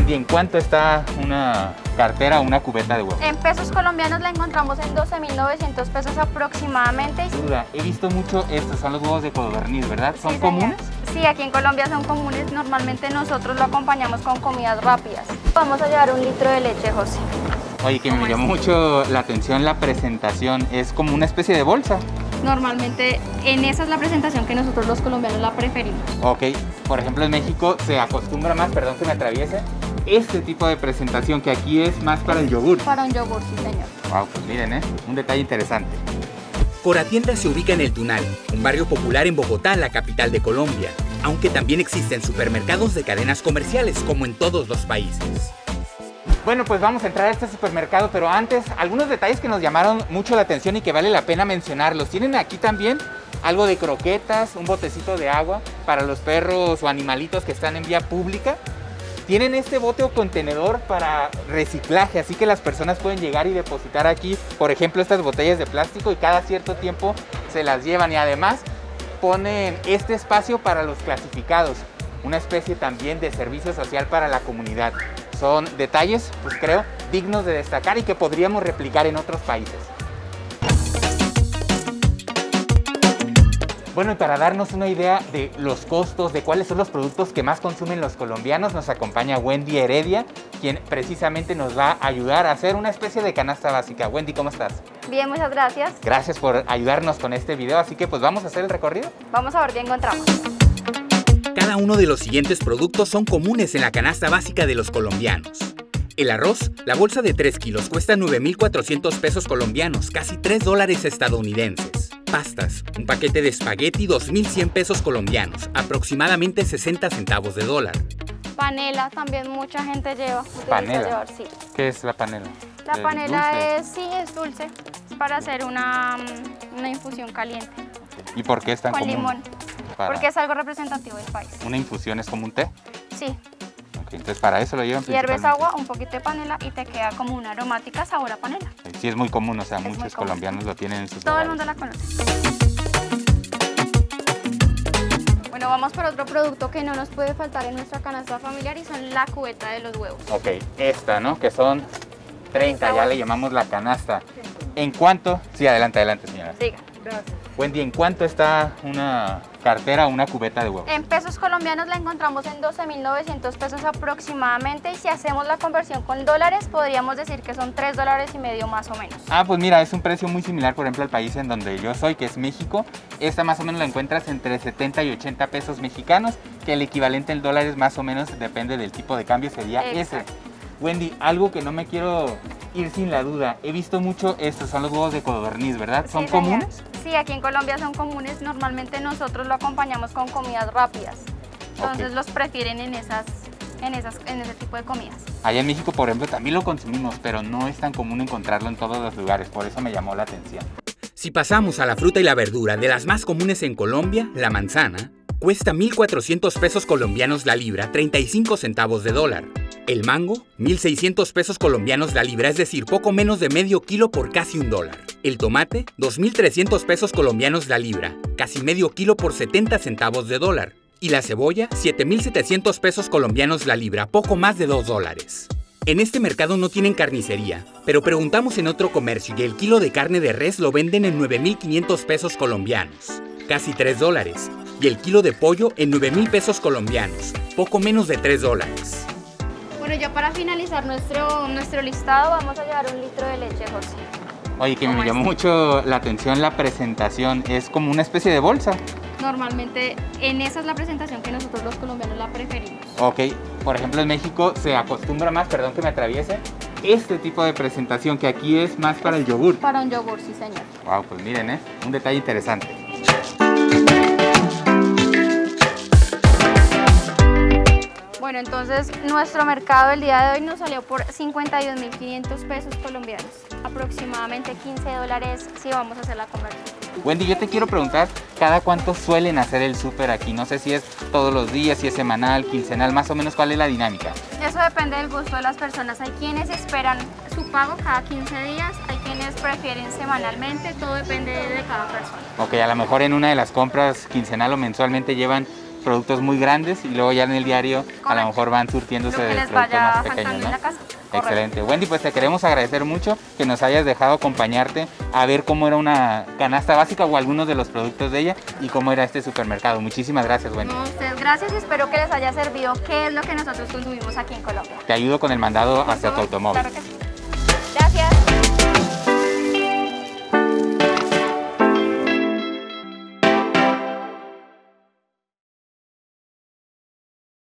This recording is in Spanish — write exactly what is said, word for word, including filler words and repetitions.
Wendy, ¿en cuánto está una cartera o una cubeta de huevo? En pesos colombianos la encontramos en doce mil novecientos pesos aproximadamente. Duda, he visto mucho estos, son los huevos de codorniz, ¿verdad? ¿Son Sí, comunes? Sí, aquí en Colombia son comunes. Normalmente nosotros lo acompañamos con comidas rápidas. Vamos a llevar un litro de leche, José. Oye, que me llamó mucho la atención la presentación, es como una especie de bolsa. Normalmente en esa es la presentación que nosotros los colombianos la preferimos. Ok, por ejemplo en México se acostumbra más, perdón que me atraviese, este tipo de presentación que aquí es más para el yogur. Para un yogur, sí señor. Wow, pues miren, ¿eh? Un detalle interesante. Coratienda se ubica en El Tunal, un barrio popular en Bogotá, la capital de Colombia, aunque también existen supermercados de cadenas comerciales como en todos los países. Bueno, pues vamos a entrar a este supermercado, pero antes, algunos detalles que nos llamaron mucho la atención y que vale la pena mencionarlos. Tienen aquí también algo de croquetas, un botecito de agua para los perros o animalitos que están en vía pública. Tienen este bote o contenedor para reciclaje, así que las personas pueden llegar y depositar aquí, por ejemplo, estas botellas de plástico y cada cierto tiempo se las llevan. Y además ponen este espacio para los clasificados, una especie también de servicio social para la comunidad. Son detalles, pues creo, dignos de destacar y que podríamos replicar en otros países. Bueno, y para darnos una idea de los costos, de cuáles son los productos que más consumen los colombianos, nos acompaña Wendy Heredia, quien precisamente nos va a ayudar a hacer una especie de canasta básica. Wendy, ¿cómo estás? Bien, muchas gracias. Gracias por ayudarnos con este video, así que pues vamos a hacer el recorrido. Vamos a ver qué encontramos. Cada uno de los siguientes productos son comunes en la canasta básica de los colombianos. El arroz, la bolsa de tres kilos cuesta nueve mil cuatrocientos pesos colombianos, casi tres dólares estadounidenses. Pastas, un paquete de espagueti dos mil cien pesos colombianos, aproximadamente sesenta centavos de dólar. Panela también mucha gente lleva. ¿Panela? Llevar, sí. ¿Qué es la panela? La ¿Es panela dulce? es, sí, es dulce, es para hacer una, una infusión caliente. ¿Y por qué es tan con común? limón, Para- porque es algo representativo del país. ¿Una infusión es como un té? Sí, Ok, entonces para eso lo llevan hierves principalmente. agua, un poquito de panela y te queda como una aromática sabor a panela. Sí, es muy común, o sea, Es muy muchos común. colombianos lo tienen en sus Todo el hogares. mundo la conoce. Bueno, vamos por otro producto que no nos puede faltar en nuestra canasta familiar y son la cubeta de los huevos. Ok, esta, ¿no? Que son treinta, ya le llamamos la canasta. ¿En cuánto? Sí, adelante, adelante, señora. Diga. Wendy, ¿en cuánto está una cartera o una cubeta de huevos? En pesos colombianos la encontramos en doce mil novecientos pesos aproximadamente y si hacemos la conversión con dólares podríamos decir que son tres dólares y medio más o menos. Ah, pues mira, es un precio muy similar, por ejemplo, al país en donde yo soy, que es México. Esta más o menos la encuentras entre setenta y ochenta pesos mexicanos, que el equivalente en dólares más o menos, depende del tipo de cambio, sería ese. Exacto. Wendy, algo que no me quiero ir sin la duda, he visto mucho estos, son los huevos de codorniz, ¿verdad? ¿Son Sí, señor. comunes? Sí, aquí en Colombia son comunes, normalmente nosotros lo acompañamos con comidas rápidas, entonces Ok. los prefieren en, esas, en, esas, en ese tipo de comidas. Allá en México, por ejemplo, también lo consumimos, pero no es tan común encontrarlo en todos los lugares, por eso me llamó la atención. Si pasamos a la fruta y la verdura, de las más comunes en Colombia, la manzana, cuesta mil cuatrocientos pesos colombianos la libra, treinta y cinco centavos de dólar. El mango, mil seiscientos pesos colombianos la libra, es decir, poco menos de medio kilo por casi un dólar. El tomate, dos mil trescientos pesos colombianos la libra, casi medio kilo por setenta centavos de dólar. Y la cebolla, siete mil setecientos pesos colombianos la libra, poco más de dos dólares. En este mercado no tienen carnicería, pero preguntamos en otro comercio y el kilo de carne de res lo venden en nueve mil quinientos pesos colombianos, casi tres dólares, y el kilo de pollo en nueve mil pesos colombianos, poco menos de tres dólares. Bueno, ya para finalizar nuestro, nuestro listado vamos a llevar un litro de leche, José. Oye, que me ¿Cómo llamó es? mucho la atención la presentación, es como una especie de bolsa. Normalmente en esa es la presentación que nosotros los colombianos la preferimos. Ok, por ejemplo en México se acostumbra más, perdón que me atraviese, este tipo de presentación que aquí es más para el yogur. Para un yogur, sí señor. Wow, pues miren, ¿eh? Un detalle interesante. Bueno, entonces nuestro mercado el día de hoy nos salió por cincuenta y dos mil quinientos pesos colombianos, aproximadamente quince dólares si vamos a hacer la conversión. Wendy, yo te quiero preguntar, ¿cada cuánto suelen hacer el súper aquí? No sé si es todos los días, si es semanal, quincenal, más o menos, ¿cuál es la dinámica? Eso depende del gusto de las personas. Hay quienes esperan su pago cada quince días, hay quienes prefieren semanalmente, todo depende de cada persona. Ok, a lo mejor en una de las compras quincenal o mensualmente llevan productos muy grandes y luego ya en el diario Correcto. a lo mejor van surtiéndose Lo que de les productos vaya más faltando pequeños, en ¿no? la casa. Excelente. Wendy, pues te queremos agradecer mucho que nos hayas dejado acompañarte a ver cómo era una canasta básica o algunos de los productos de ella y cómo era este supermercado. Muchísimas gracias, Wendy. No, ustedes gracias y espero que les haya servido qué es lo que nosotros consumimos aquí en Colombia. Te ayudo con el mandado hacia tu Por favor, automóvil. claro que sí.